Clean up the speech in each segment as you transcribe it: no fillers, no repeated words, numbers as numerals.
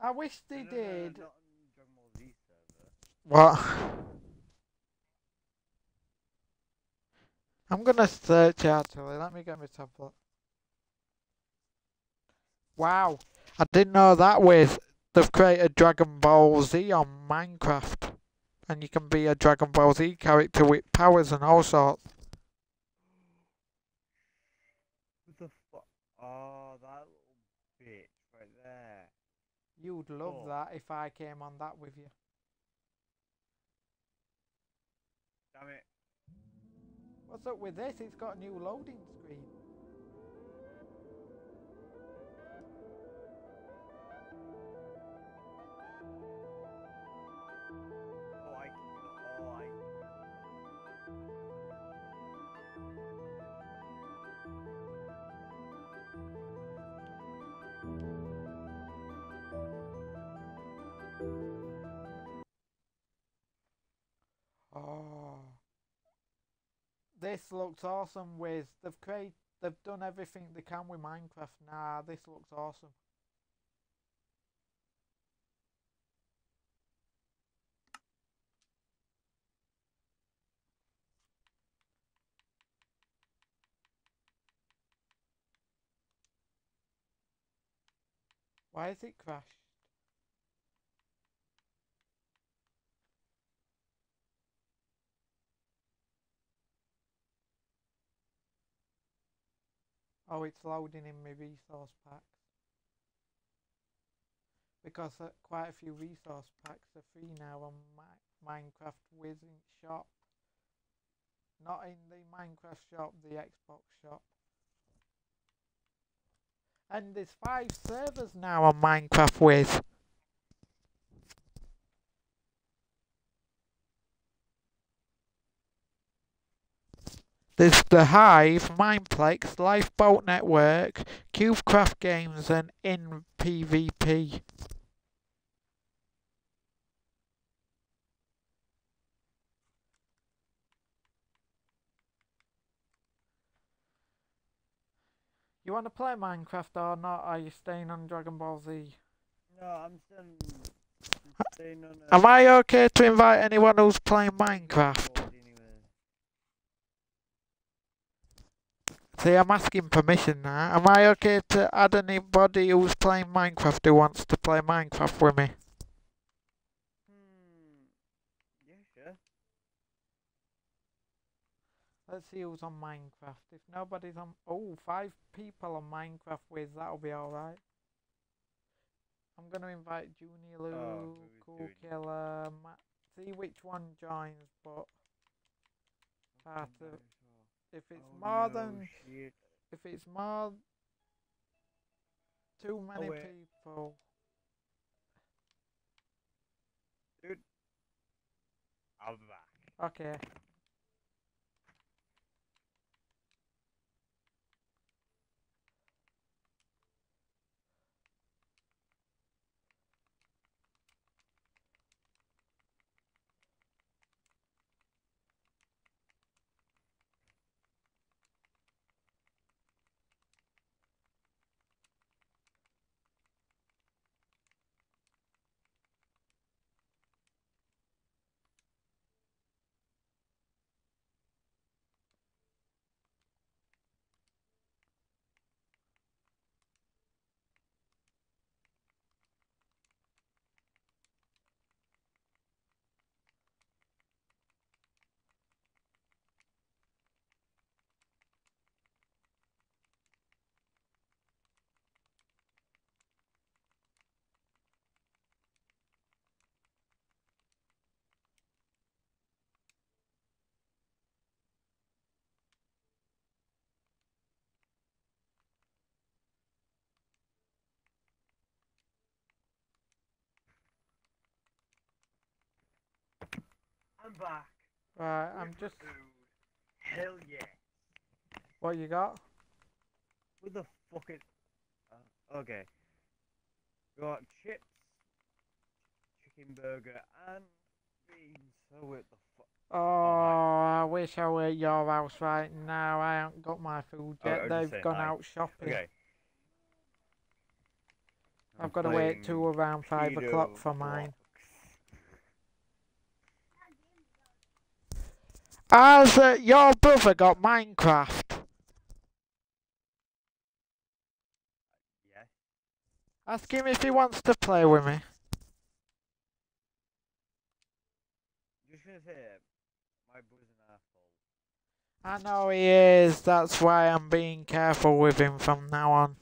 I wish they No, did. not on Dragon Ball Z server. What? I'm gonna search actually. Let me get my tablet. Wow, I didn't know that with they've created Dragon Ball Z on Minecraft, and you can be a Dragon Ball Z character with powers and all sorts. What the fuck? Oh, that little bitch right there. You'd love Oh, that if I came on that with you. damn it. What's up with this? It's got a new loading screen. Oh, I. Oh, this looks awesome. With they've done everything they can with Minecraft. Nah, this looks awesome. Why is it crashed? Oh, it's loading in my resource packs. Because quite a few resource packs are free now on Minecraft Wizard Shop. Not in the Minecraft shop, the Xbox shop. And there's 5 servers now on Minecraft Wiz. There's the Hive, Mineplex, Lifeboat Network, CubeCraft Games, and In PvP. You want to play Minecraft or not? Are you staying on Dragon Ball Z? No, I'm staying on. Am I okay to invite anyone who's playing Minecraft? See, I'm asking permission now. Am I okay to add anybody who's playing Minecraft who wants to play Minecraft with me? Yeah, sure. Let's see who's on Minecraft. If nobody's on... Oh, 5 people on Minecraft with, that'll be alright. I'm going to invite Junior Lou, Cool Killer, Matt. See which one joins, but... If it's more than... Shit. If it's more... Too many people... Dude. I'll be back. Okay. I'm back. Right, I'm just... Hell yeah. What you got? What the fuck is... okay. We got chips, chicken burger, and beans. So what the fuck? Oh, I wish I were at your house right now. I haven't got my food yet. I'm just They've saying gone hi. out shopping. Okay. I've got to wait till around 5 o'clock for mine. Has your brother got Minecraft? Yeah. Ask him if he wants to play with me. Just gonna say, my brother's an asshole. I know he is, that's why I'm being careful with him from now on.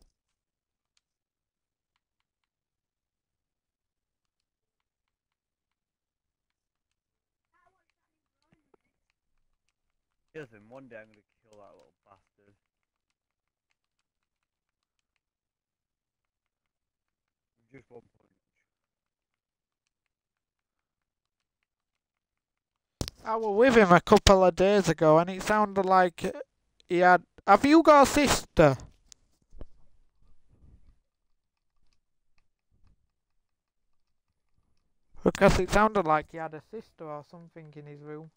Listen, one day I'm gonna kill that little bastard. With just one punch. I was with him a couple of days ago and it sounded like he had... Have you got a sister? Because it sounded like he had a sister or something in his room.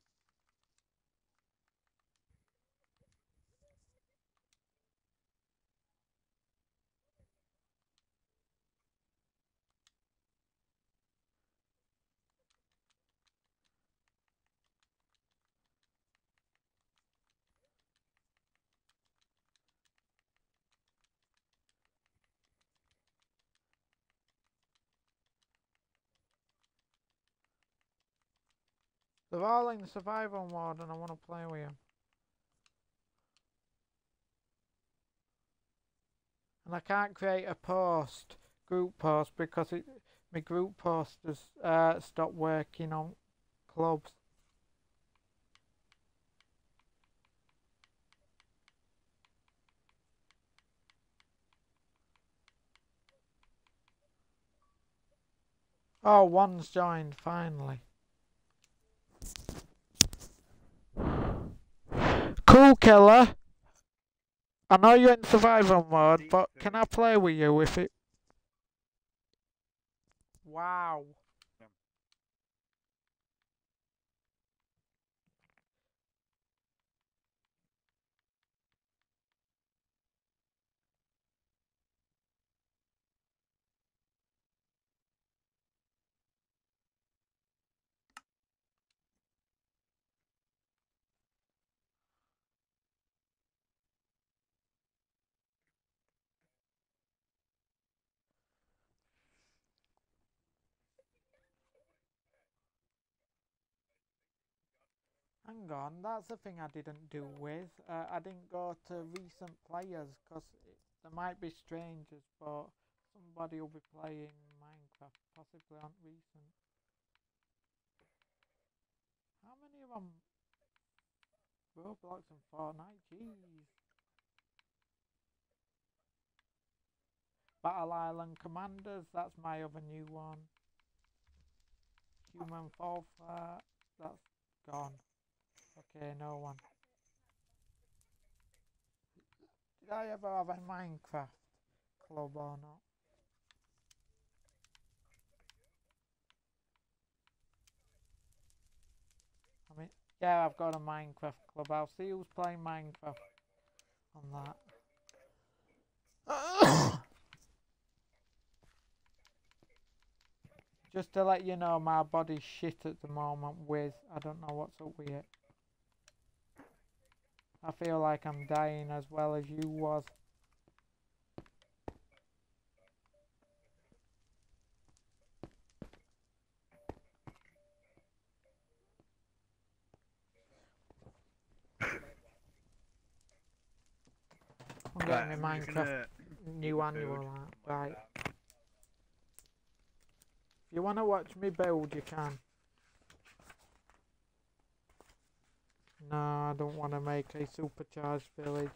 They're all in the survival mode and I want to play with them. And I can't create a group post, because my group post has stopped working on clubs. Oh, one's joined, finally. Cool Killer. I know you're in survival mode, but can I play with you with it? Wow. Hang on, that's the thing I didn't do with. I didn't go to recent players, because there might be strangers, but somebody will be playing Minecraft, possibly on recent. How many of them? Roblox and Fortnite, jeez. Battle Island Commanders, that's my other new one. Human Fall Flat, that's gone. Okay, no one. Did I ever have a Minecraft club or not? I mean, yeah, I've got a Minecraft club. I'll see who's playing Minecraft on that. Just to let you know, my body's shit at the moment with, I don't know what's up with it. I feel like I'm dying as well as you was. I'm getting my Minecraft new annual out. Right. If you want to watch me build, you can. No, I don't want to make a supercharged village.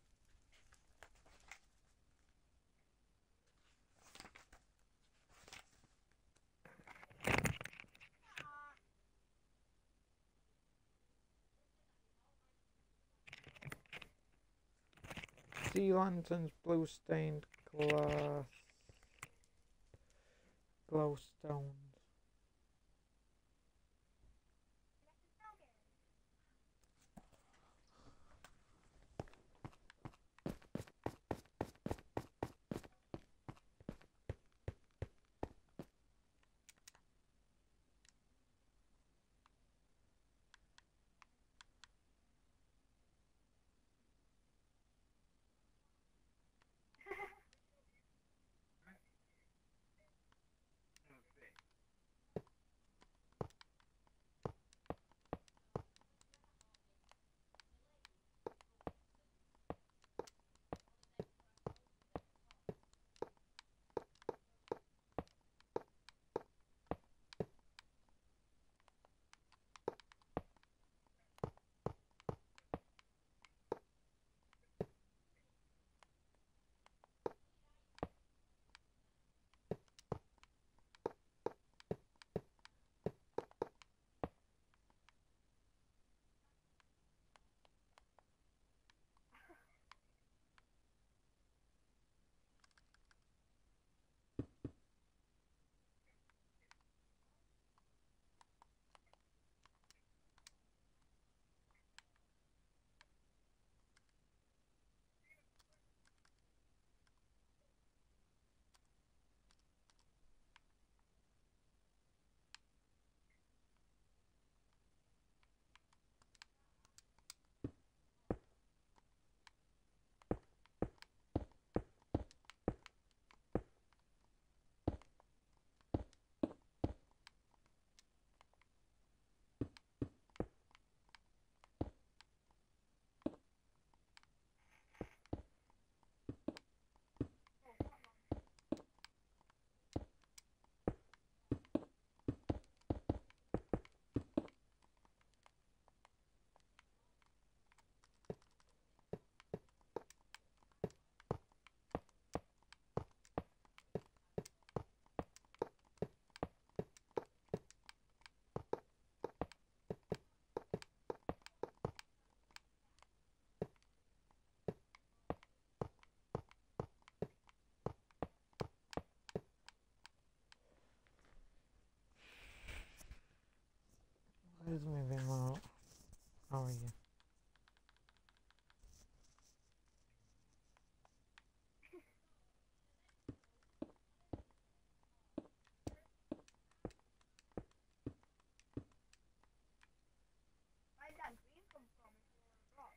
Sea lanterns, blue stained glass, glowstones. Where's my remote? Oh yeah. Where did that green come from if you're on a rock?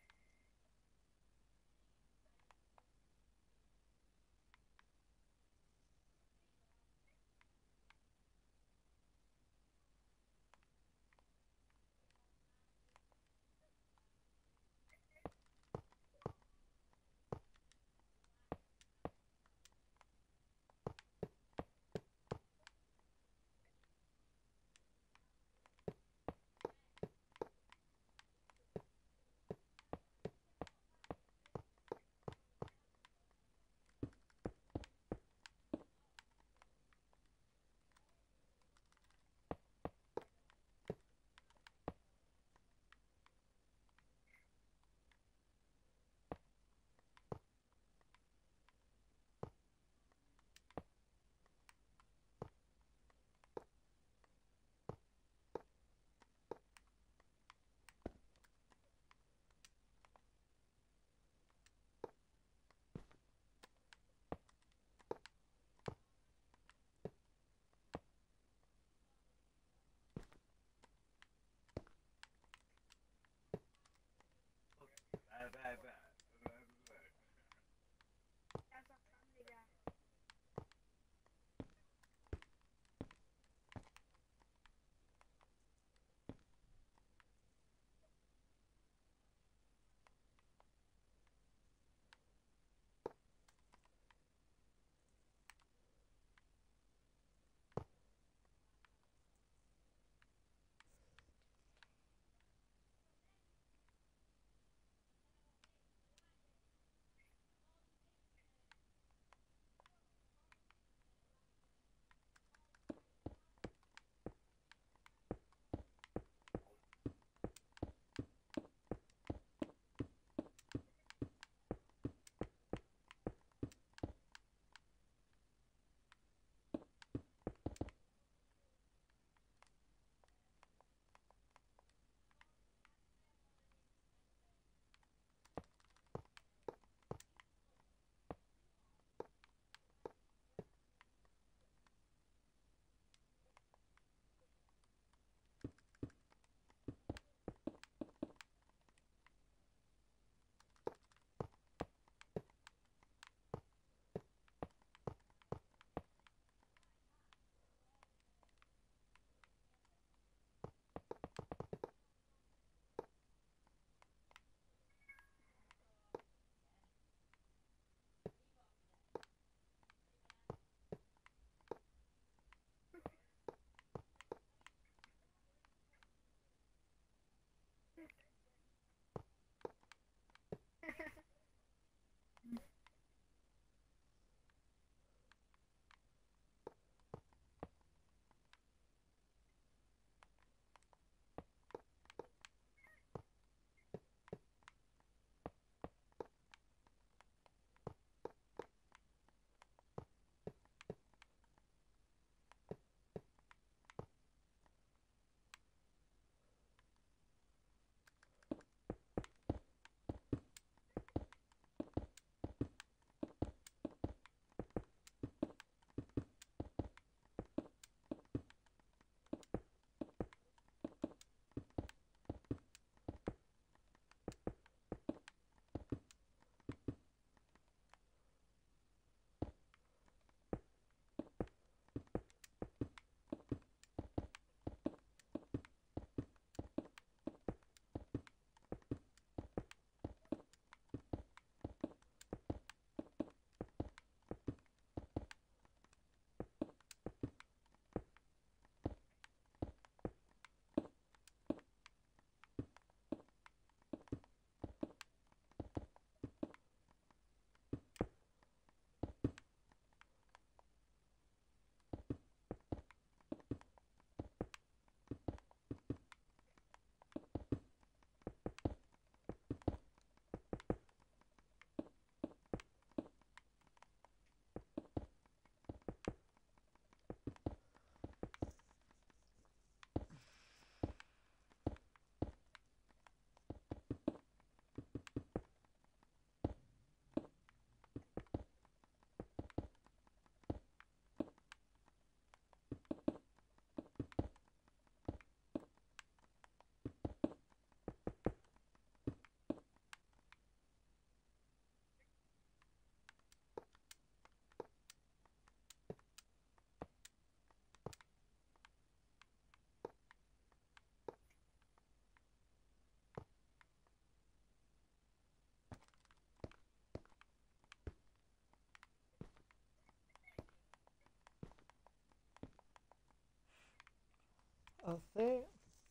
That's it.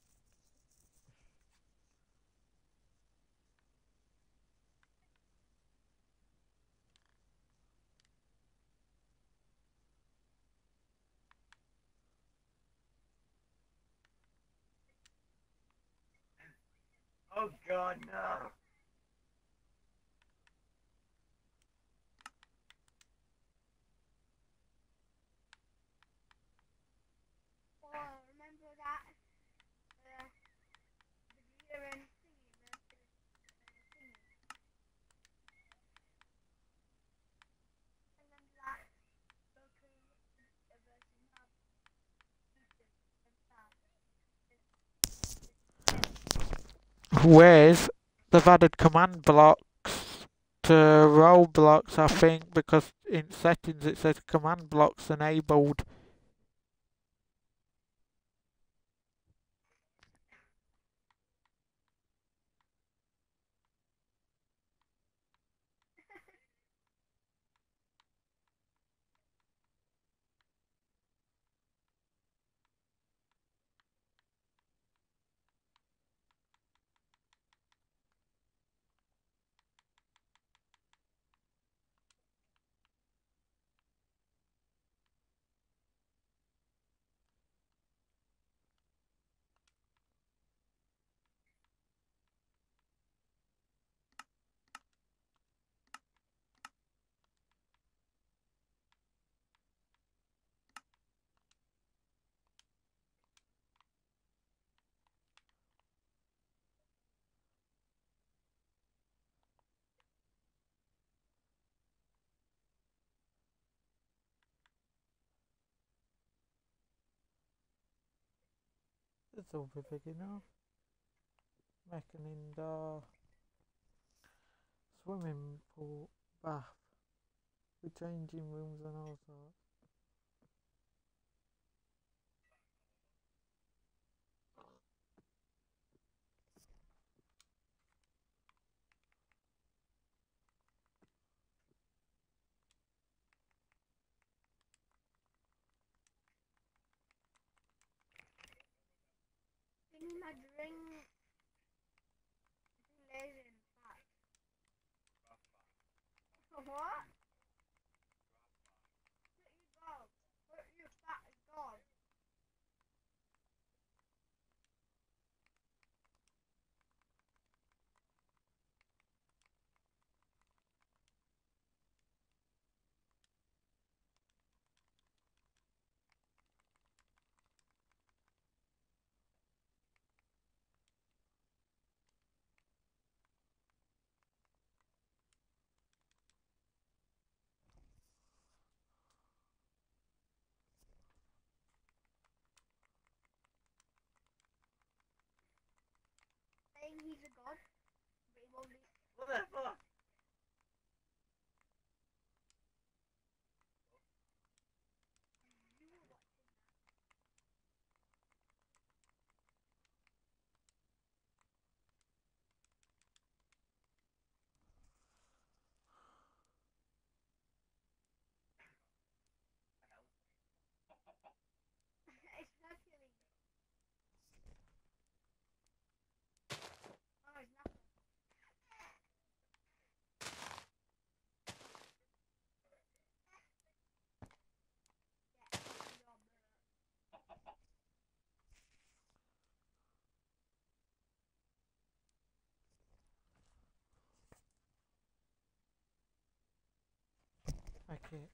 Oh god, no! Oh, remember that? The gear and thingy, thingy. Remember that? Goku versus Hub. Whereas they've added command blocks to Roblox, I think, because in settings it says command blocks enabled. This will be big enough. Make an indoor swimming pool, bath, with changing rooms and all sorts. Give me my drink. I'm lazy and fat. What? Let you go. Let you fat as God. Saying he's a god, but he won't be. What the fuck? You were watching that. It's Hercules. Oh, it's nothing. Yeah, Okay.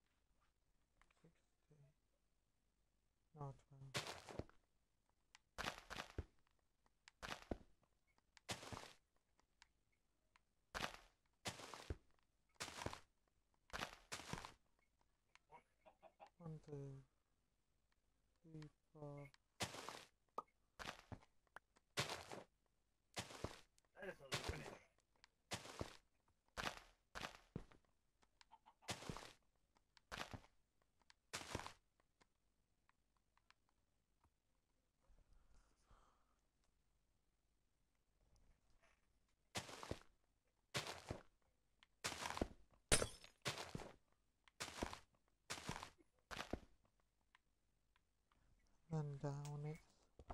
60. No, 12. One, two, three, four. I just want to finish. Then down it.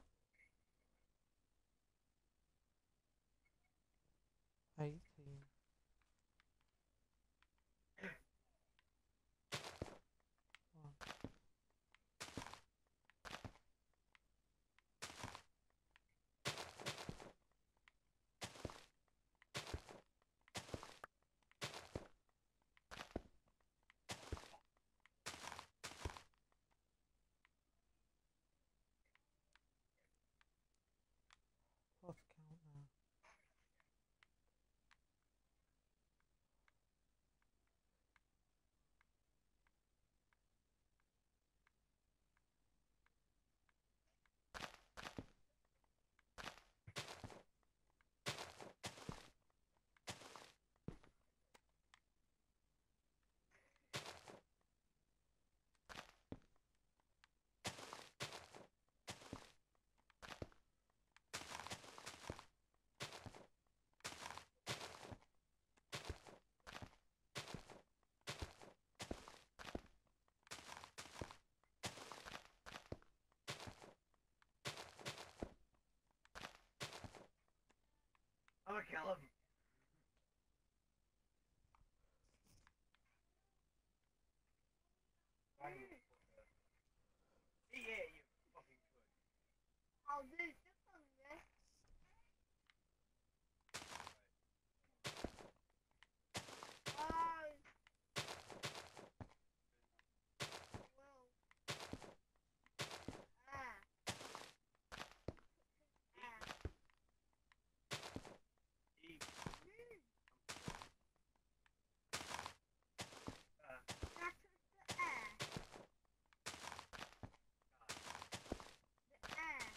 gonna kill him. Yeah, you fucking could. I'll do this on this. Oh. Well. Ah. Ah. Eat. That was the air. The air.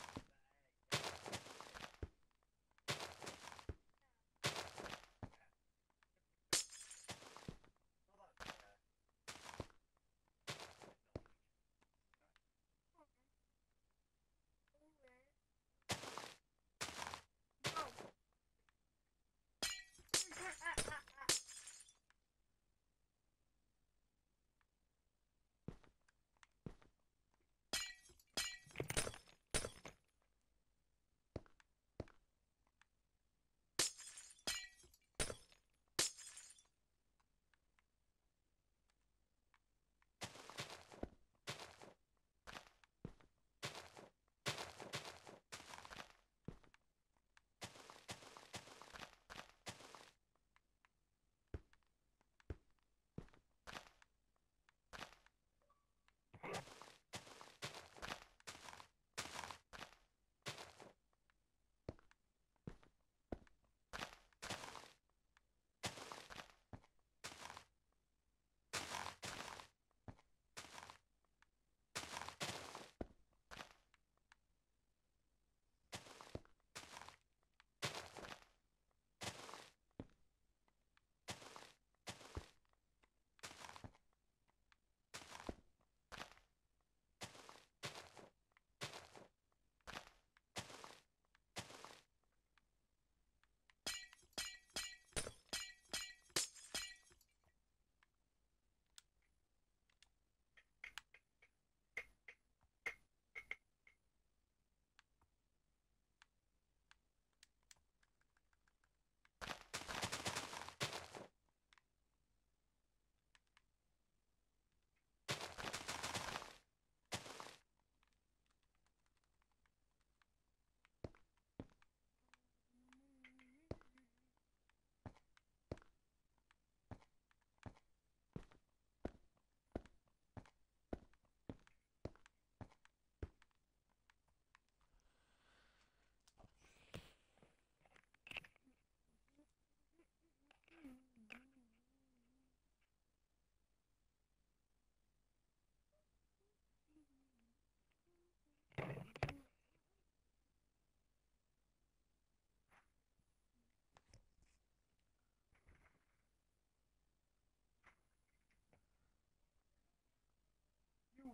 You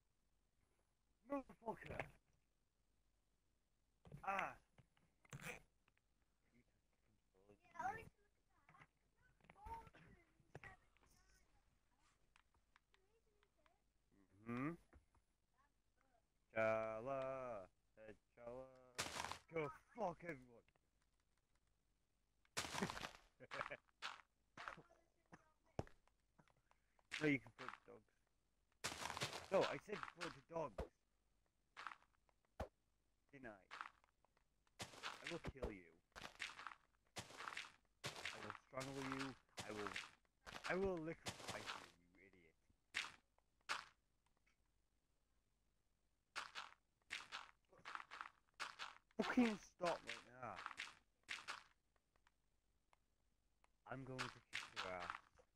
motherfucker. Ah. Yeah, only to look at that. Hmm. Chala. Hey, Chala. Go fuck everyone. No, you can throw it to dogs. No, I said throw it to dogs. Didn't I? I will kill you. I will strangle you. I will liquefy you, you idiot. Fucking stop right now. I'm going to kick your ass.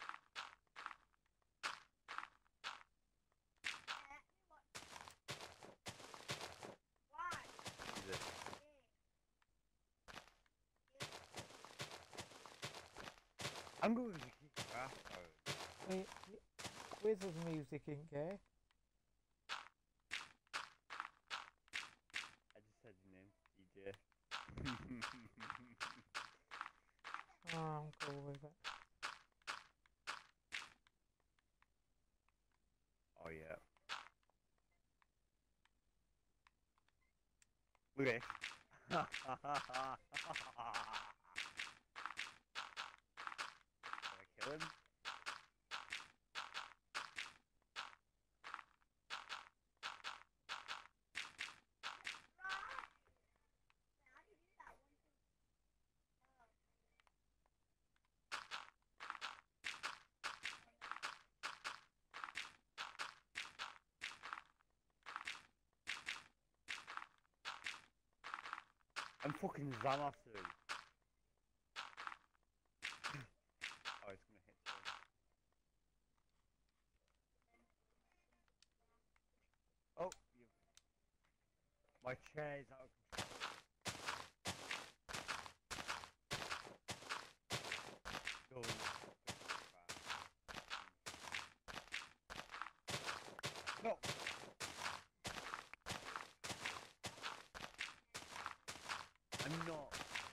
Why? Is it? I'm going to kick your ass, Aaron. Wizard music in gay. I just said your name, DJ. Oh, I'm cool with it. Oh yeah. Look at this. Aaron. How do you do that? One, two. I'm fucking Zamasu. Oh, it's gonna hit soon. Oh, you. My chair's out of control. Going. No. I'm not.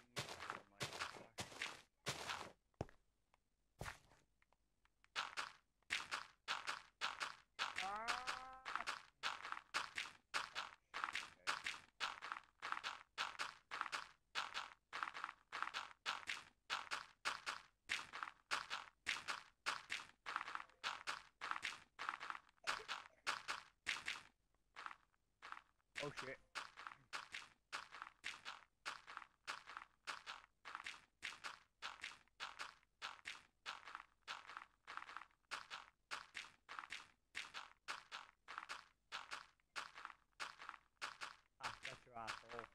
Oh shit. Ah, that's your asshole.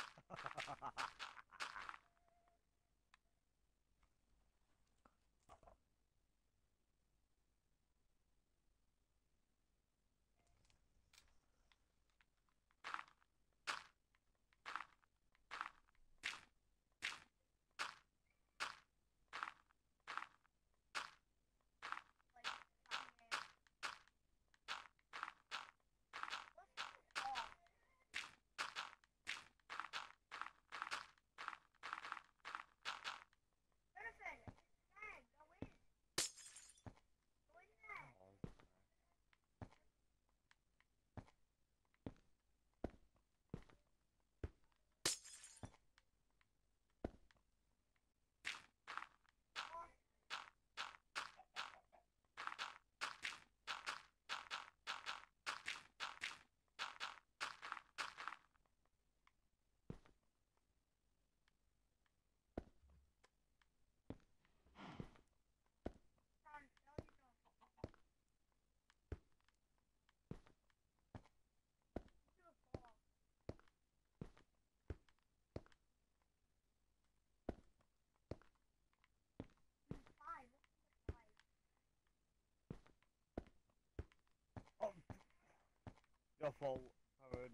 Oh, your fault, Aaron.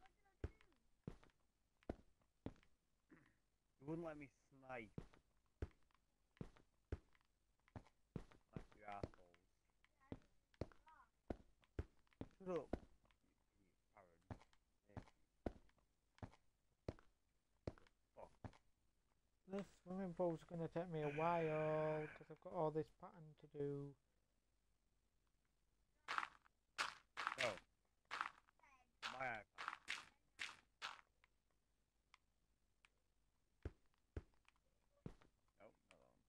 You wouldn't let me snipe. Snipe you assholes. Shut up. Aaron. Fuck. This swimming pool's gonna take me a while because I've got all this pattern to do. No. My iPad. Nope, not that one.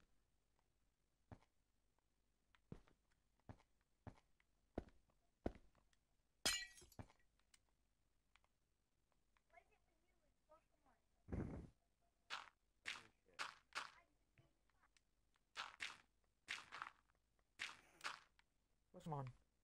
What's on?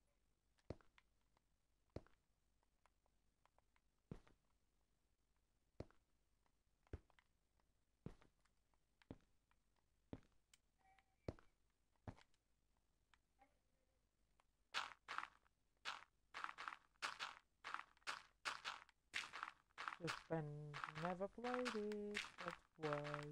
Just been never played it, that's why.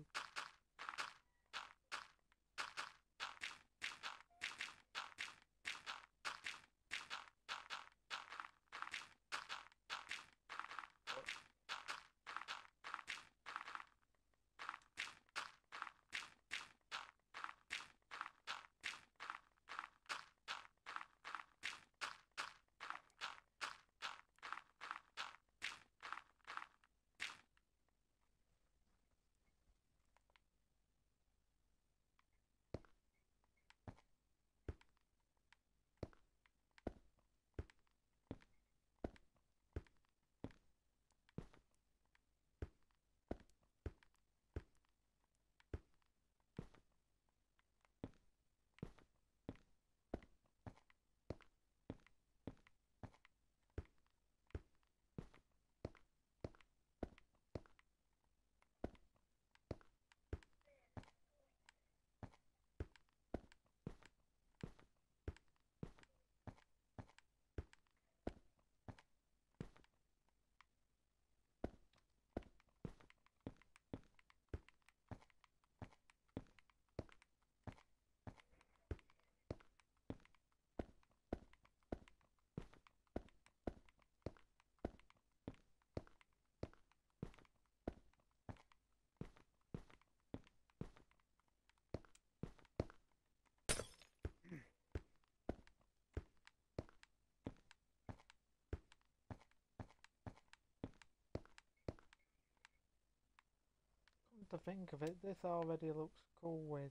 think of it, this already looks cool with.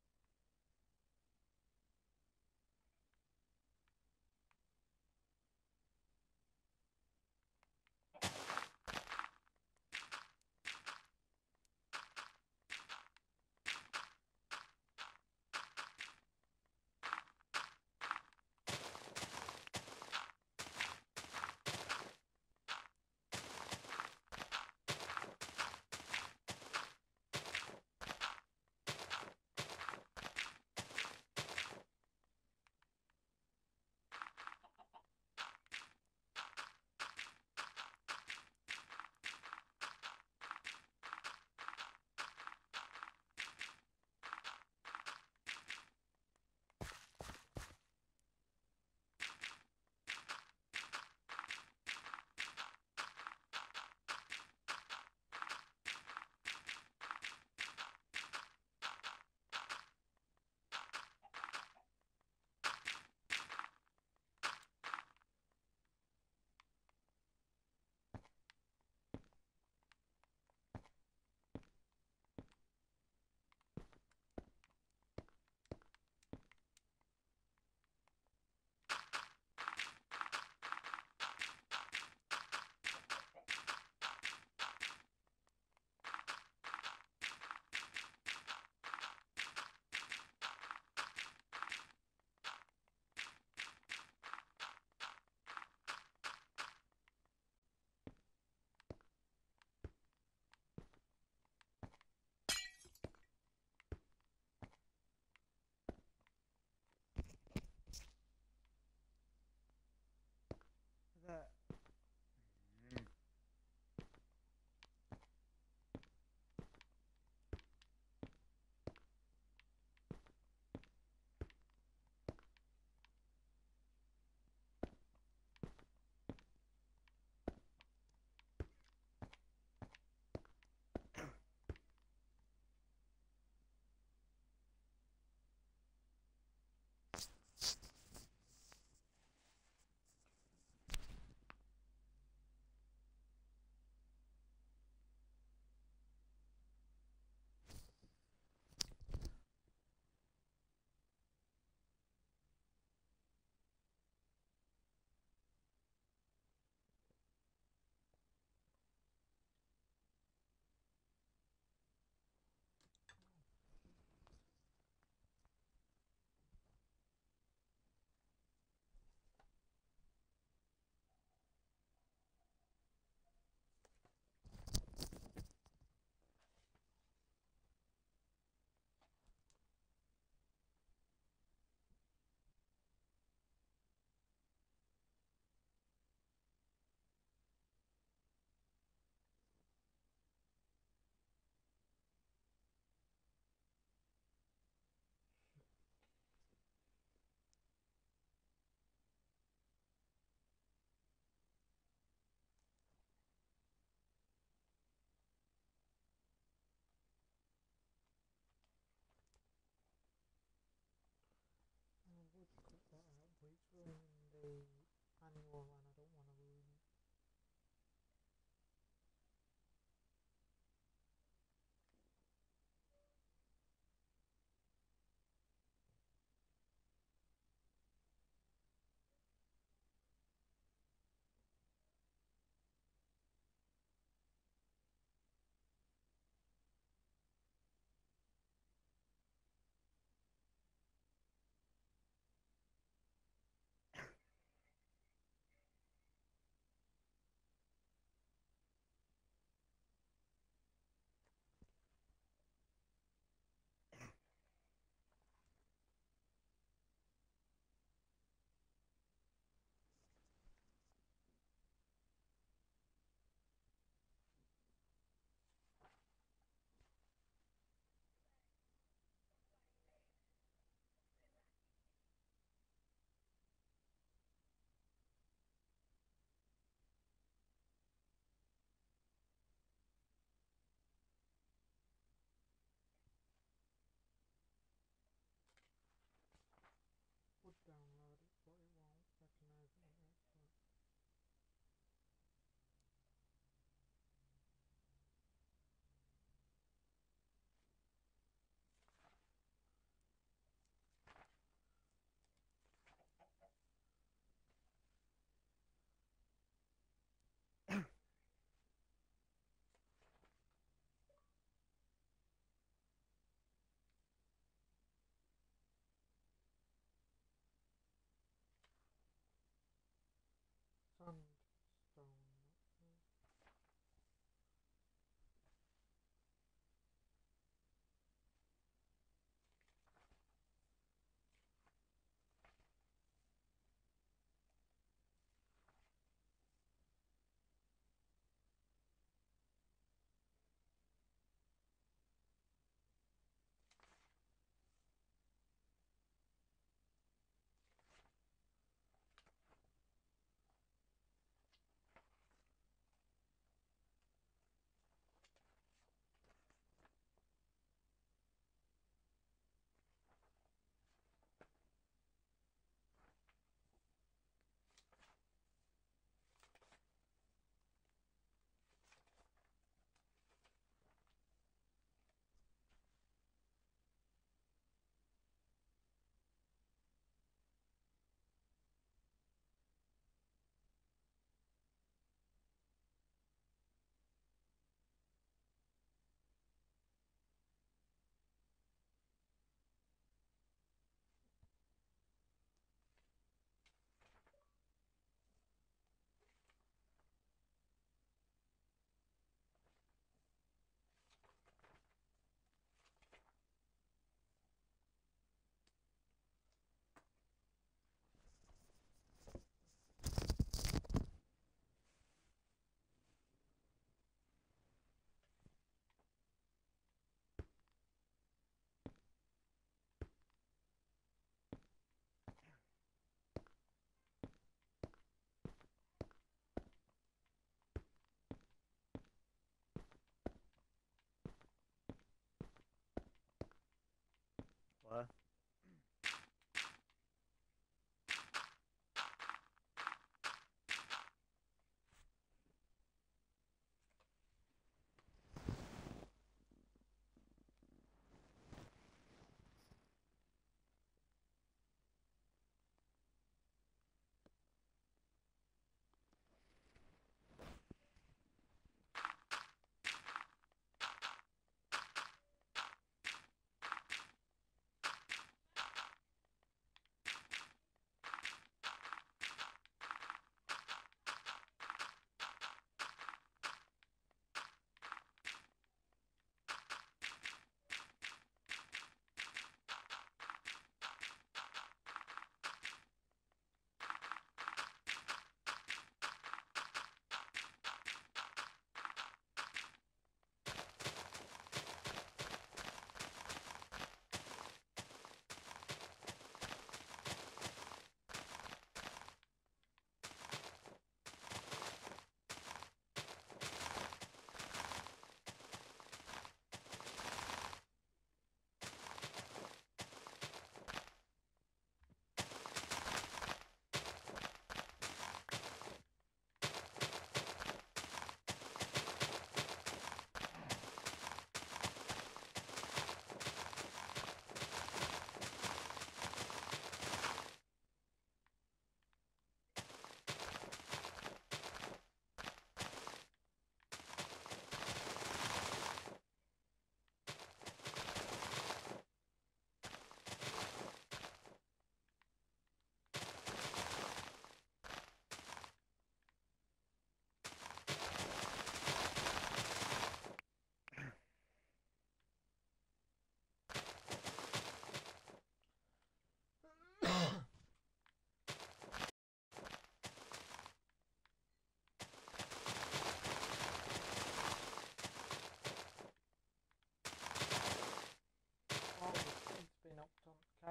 That. I would cut that out, but it's ruining the annual and I don't want to ruin it.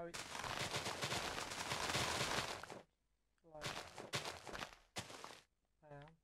how it's like I am.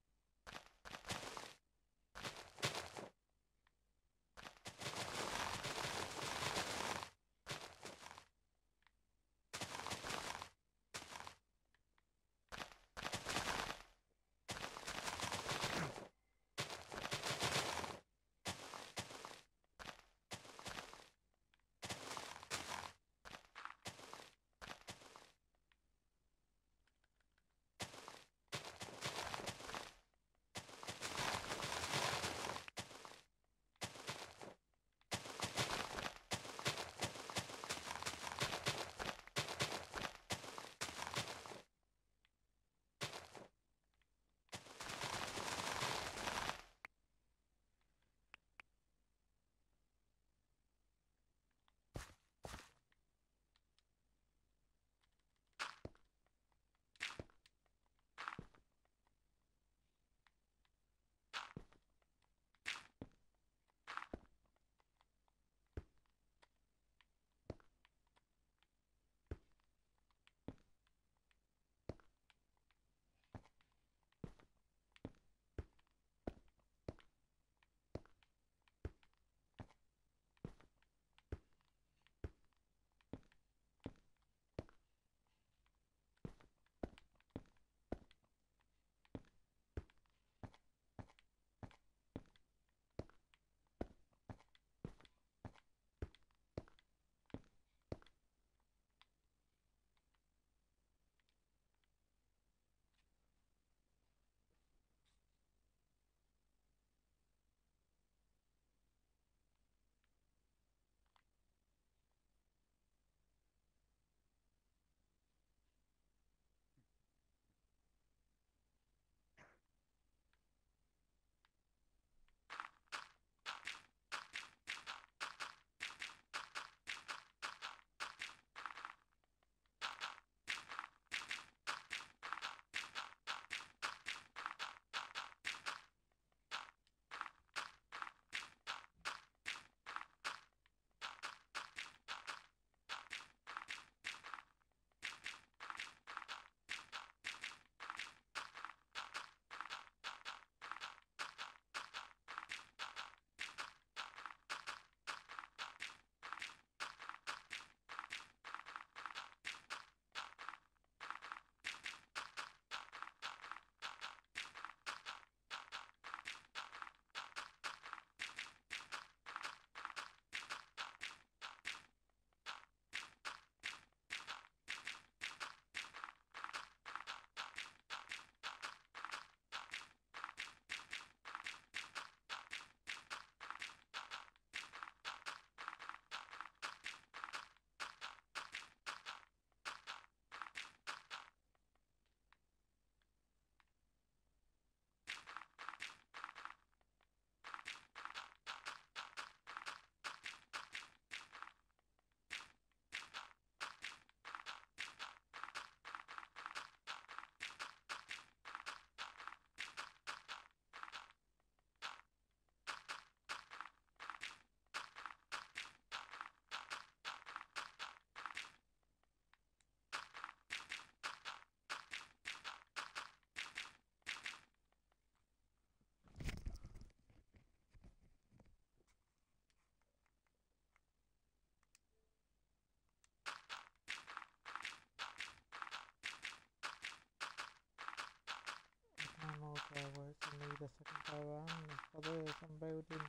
More towers. I need a second tower for this. I'm building.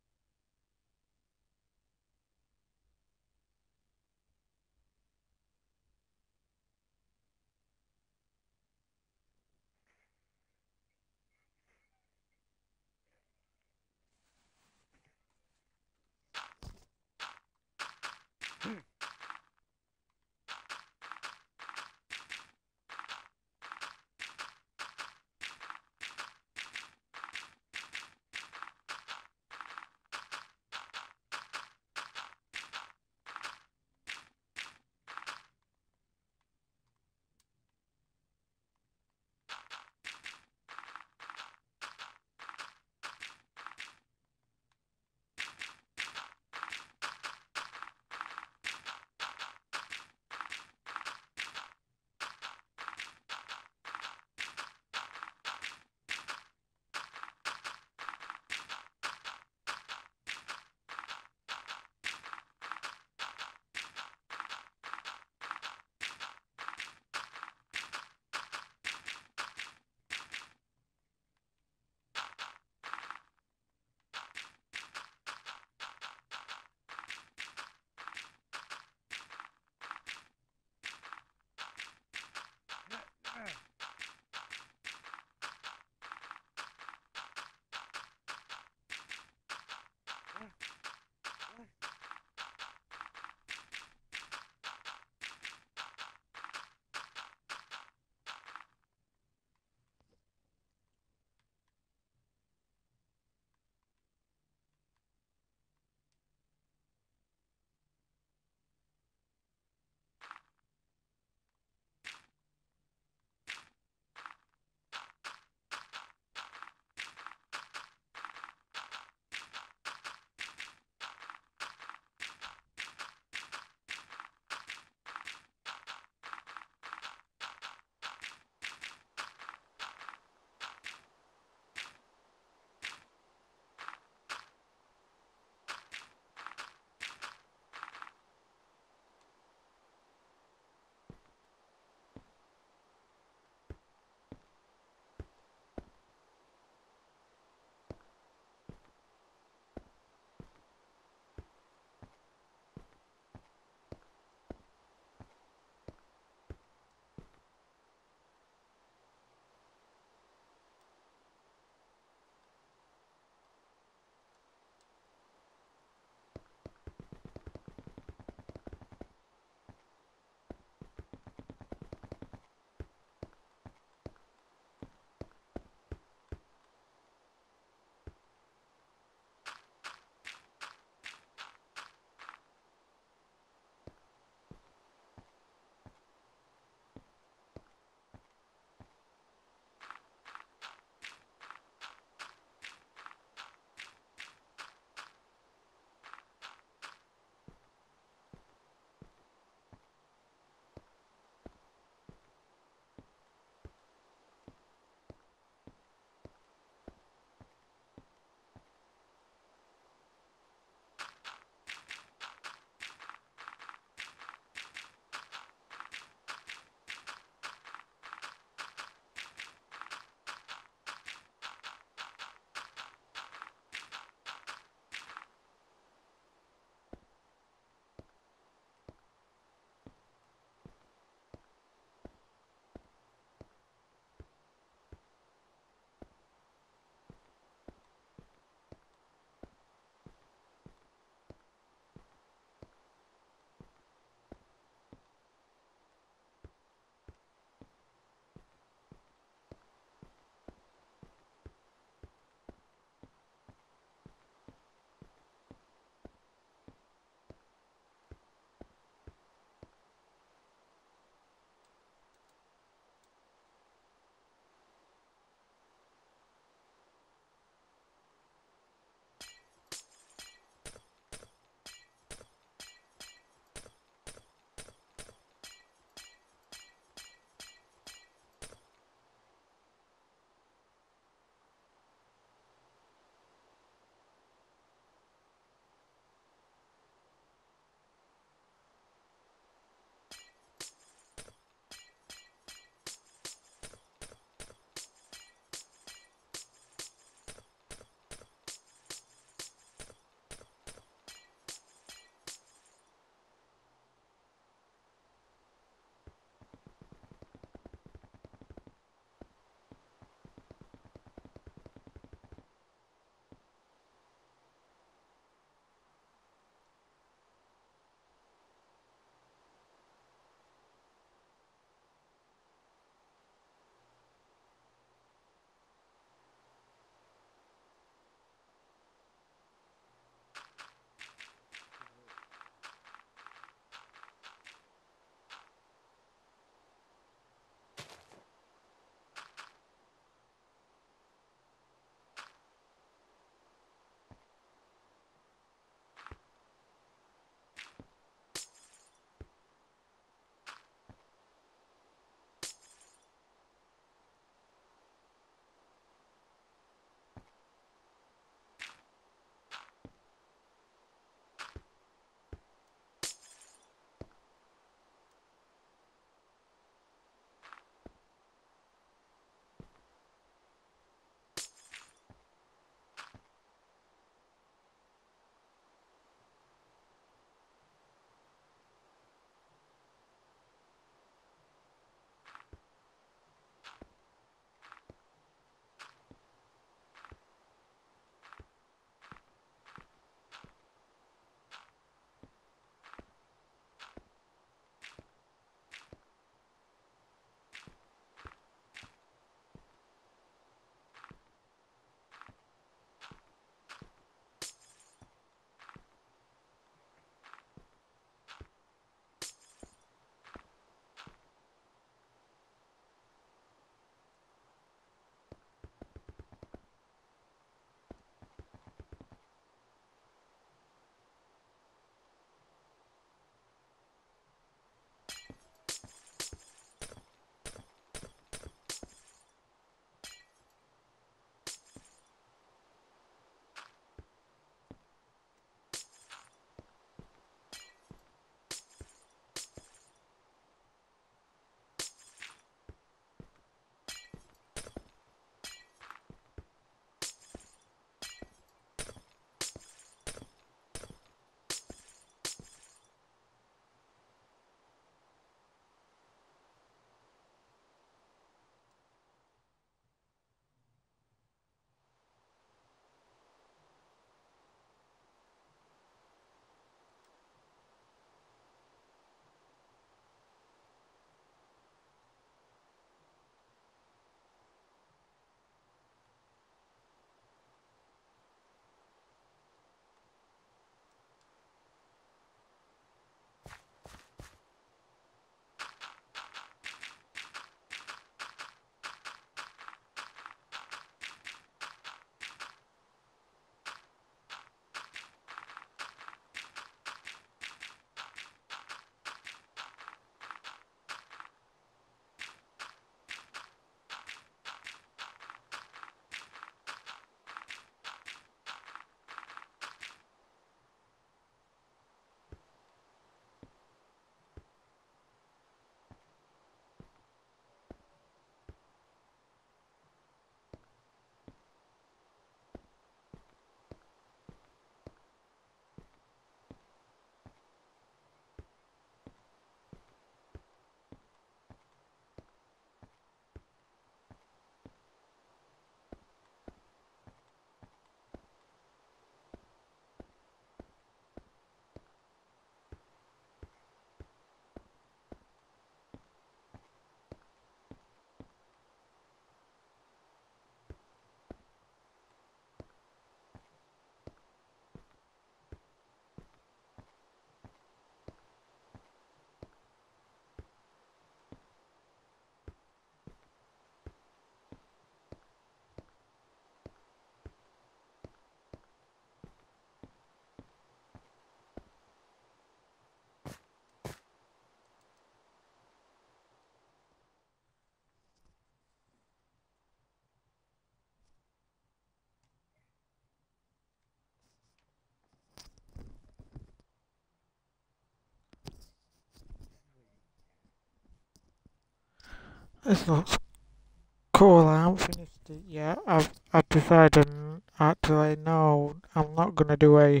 It's not cool. I haven't finished it yet. I've decided actually no, I'm not gonna do a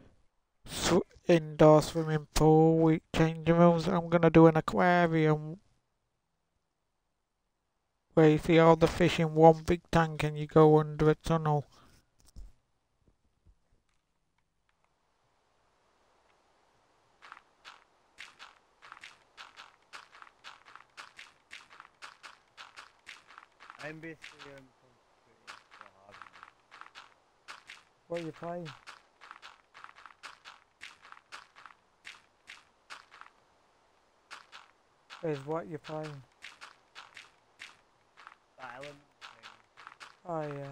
indoor swimming pool with changing rooms. I'm gonna do an aquarium where you see all the fish in one big tank and you go under a tunnel. I'm basically concentrating so hard on What are you playing? Is what you're playing? that element thing. Oh yeah.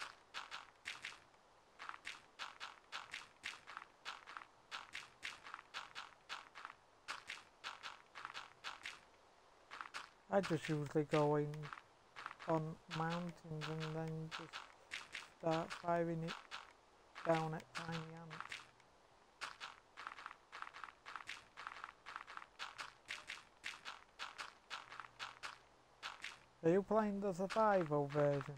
I just usually go in on mountains and then just start firing it down at tiny ants. Are you playing the survival version?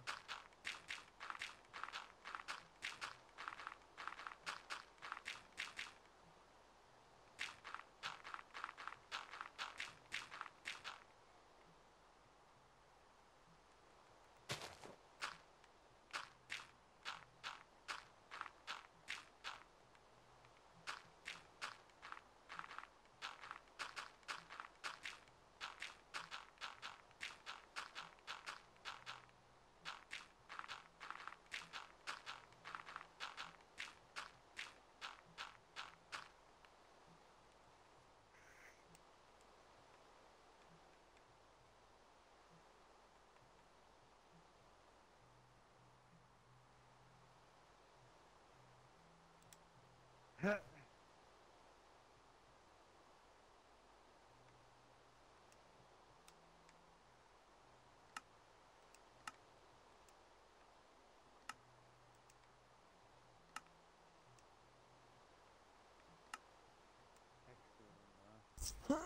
Excellent.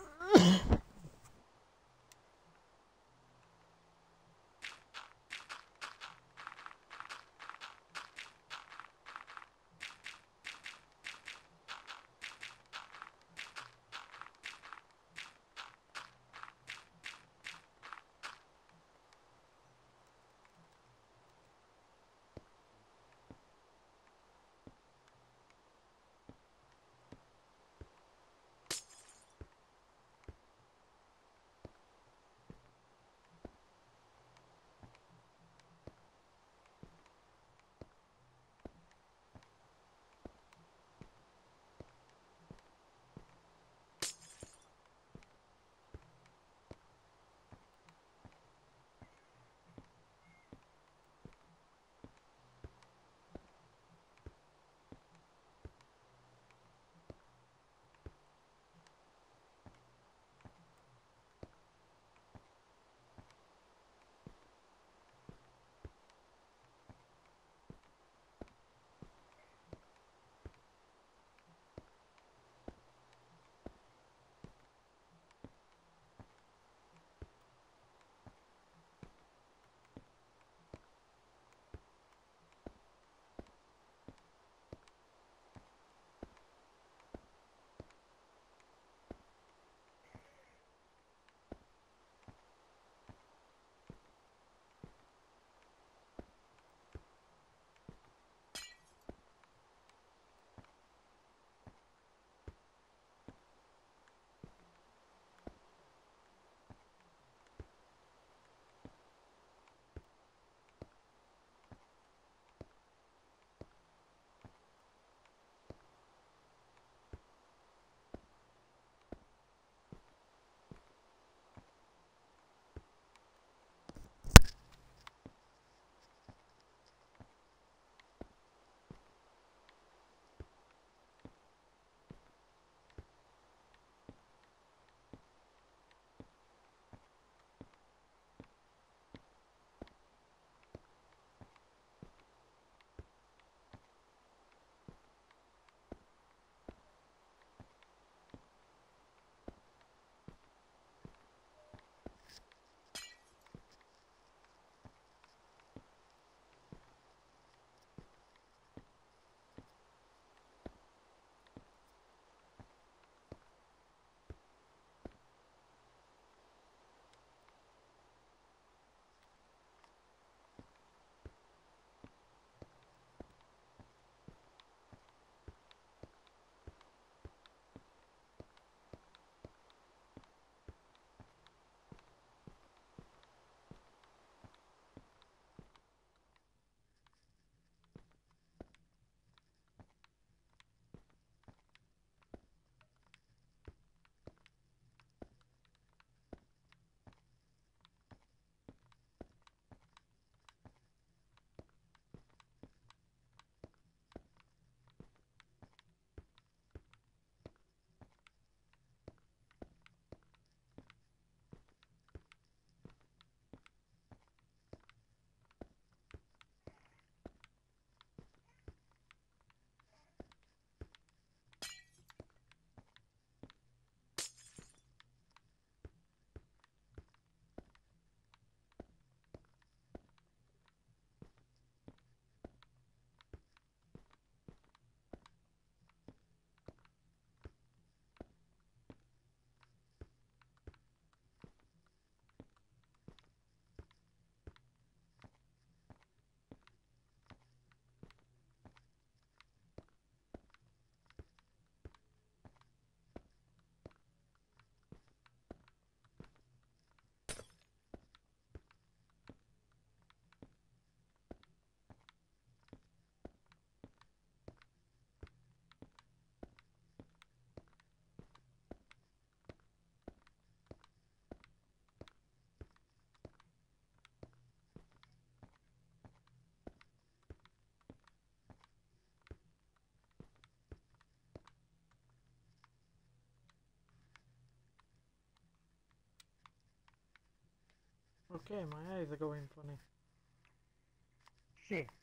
okay? My eyes are going funny. Shit.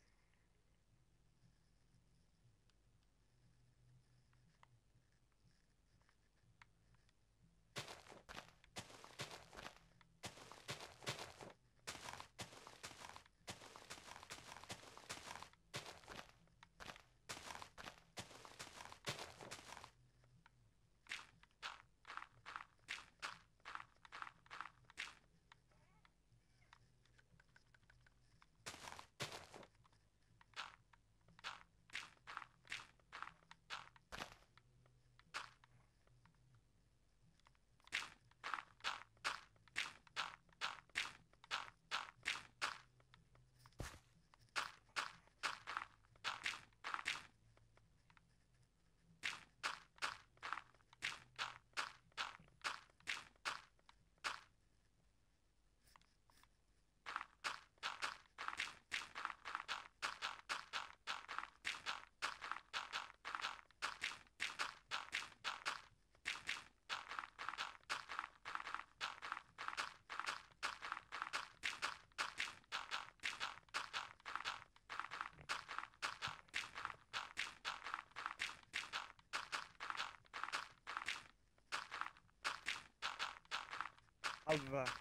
I'll be back.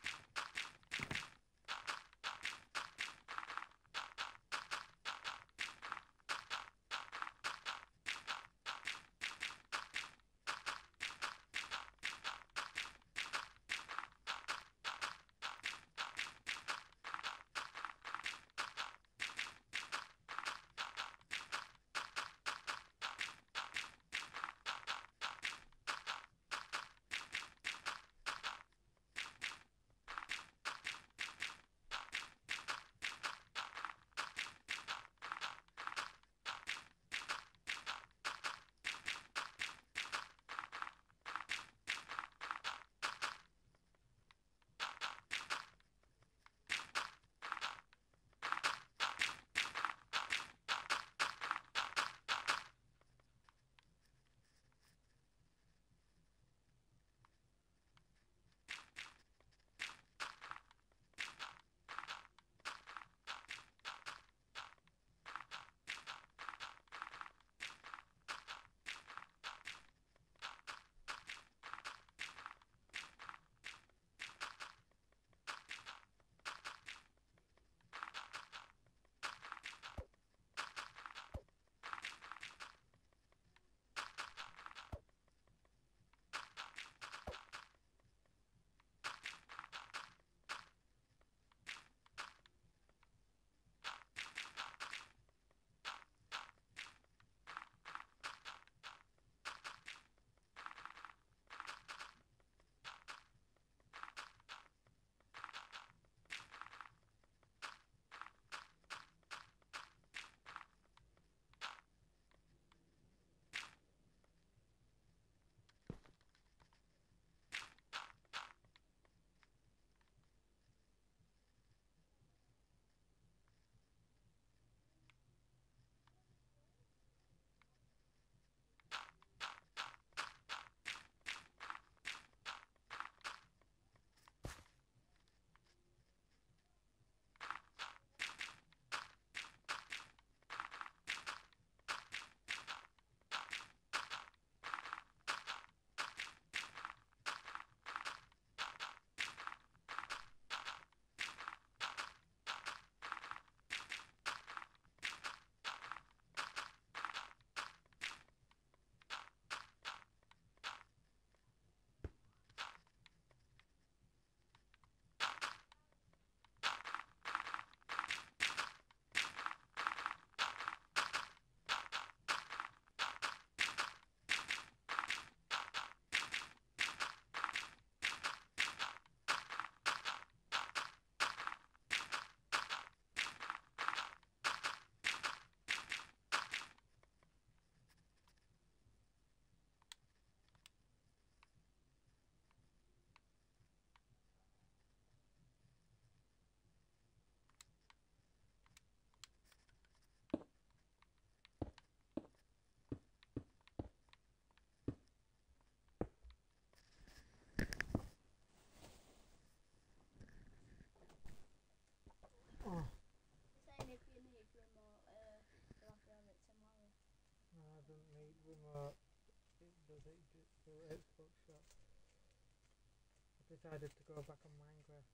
the Xbox shop. I decided to go back on Minecraft.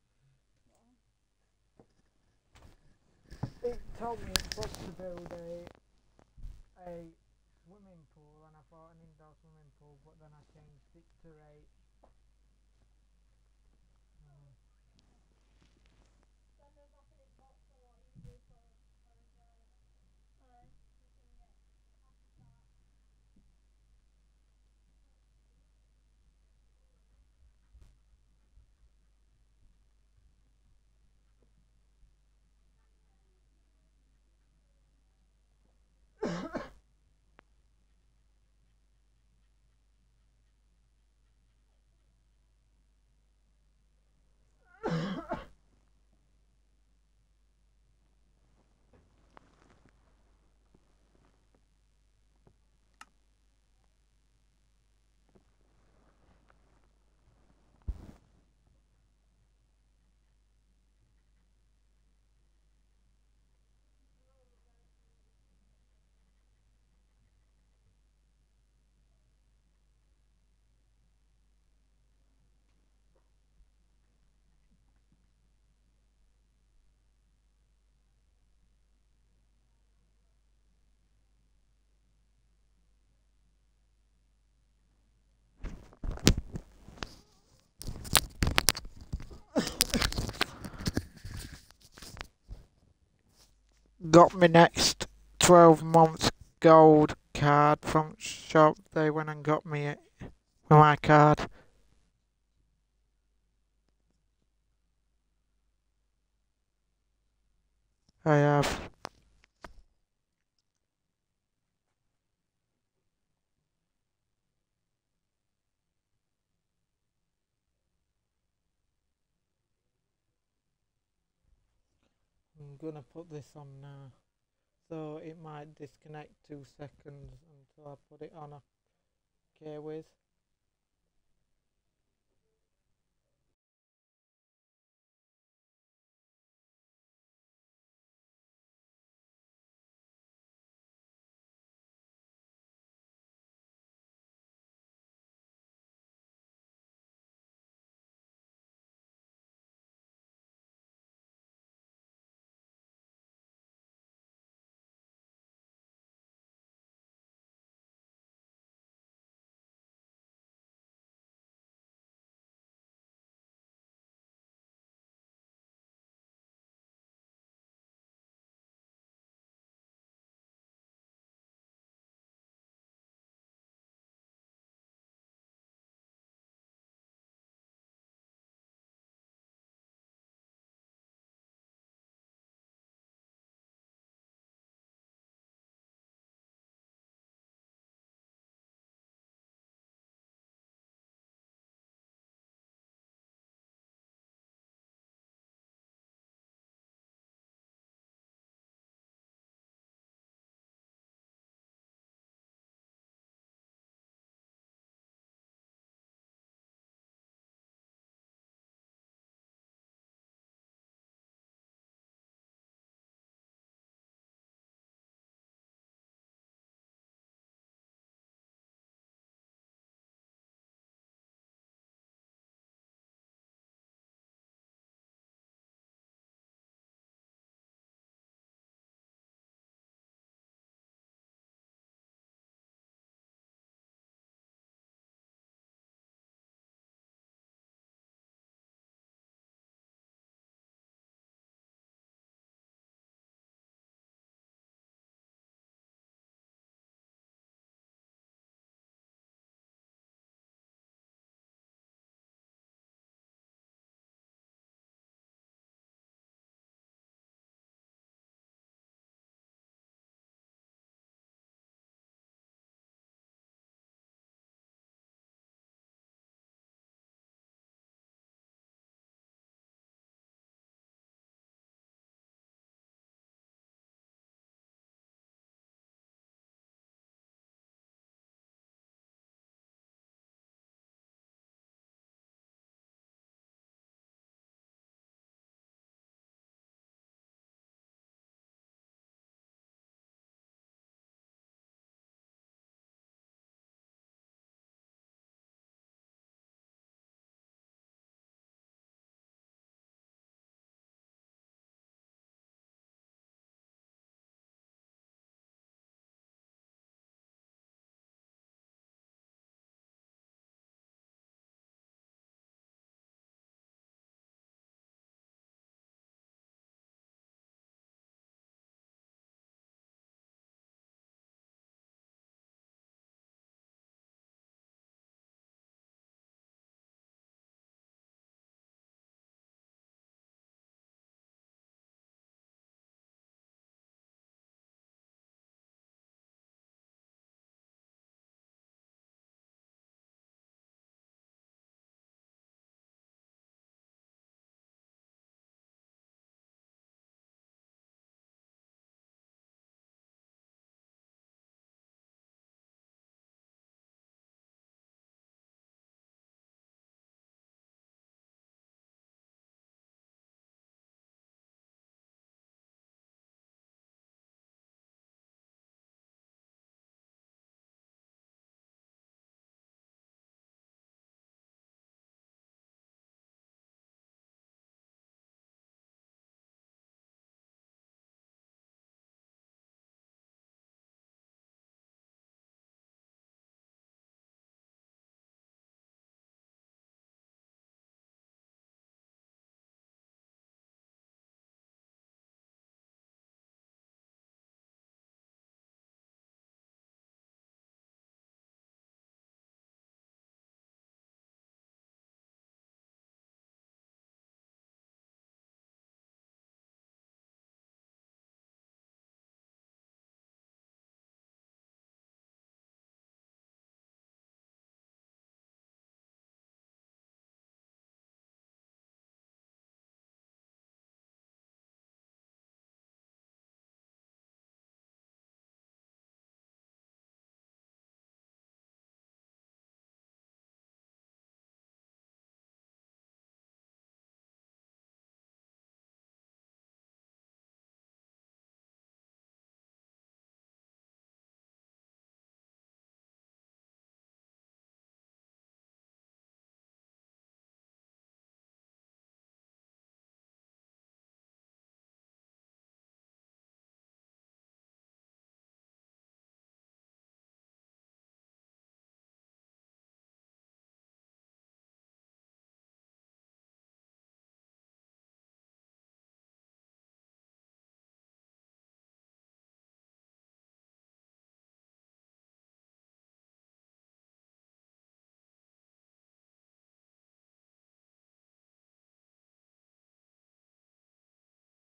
It told me it's supposed to build a swimming pool, and I thought an indoor swimming pool, but then I changed it to a So there's nothing in box a lot easier for us we can get past that. got my next 12 months gold card from shop. They went and got me it with my card. I have. I'm gonna put this on now. So it might disconnect 2 seconds until I put it on. Okay, with.